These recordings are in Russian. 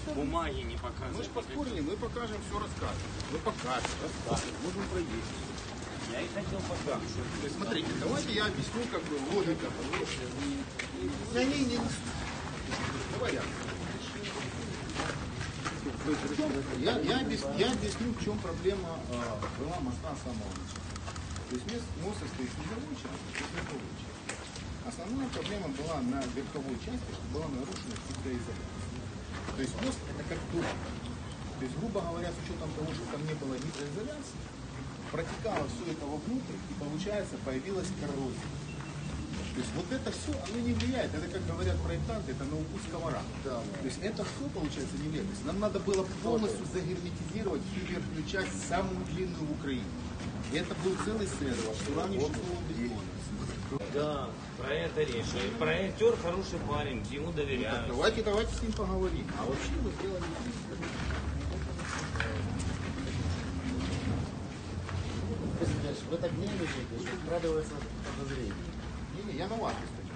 бумаги не Мы же показывают. поспорили, мы покажем, все расскажем. Мы покажем, расскажем, можем проехать. Я и хотел показать. То есть, смотрите, давайте я объясню, как бы, логика. Не. Давай я. Я объясню, в чем проблема была моста с самого начала. То есть мост состоит из верховой части, из верховой части. Основная проблема была на верховой части, что была нарушена гидроизоляция. То есть мост это как дом. То есть, грубо говоря, с учетом того, что там не было гидроизоляции, протекало все это вовнутрь, и получается появилась коррозия. То есть вот это все, оно не влияет. Это, как говорят проектанты, это на укус комара. Да. То есть это все, получается, не влияет. То есть нам надо было полностью загерметизировать всю верхнюю часть, самую длинную в Украине. И это был целый сервис, уравнивающий бетона. Да, про это речь. И проектер хороший парень, ему доверяют. Давайте с ним поговорим. А вообще мы сделали... Вы так нервничаете, что вкрадывается подозрение. Не, я на вас, кстати.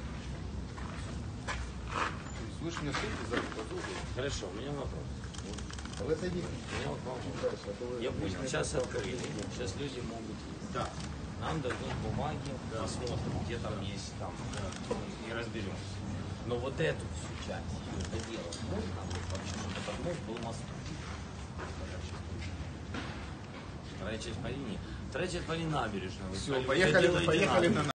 Вы же меня слышите за подозрение? Хорошо, у меня вопрос. Вы садитесь. У меня вот вопрос. Я понял, сейчас открыли, сейчас люди могут ездить. Да. Нам дадут бумаги, посмотрим, где там есть, там, и разберемся. Но вот эту всю часть доделать можно вообще, чтобы этот мост был мостом. Вторая часть по линии. Вторая часть по линии набережной. Все, поехали на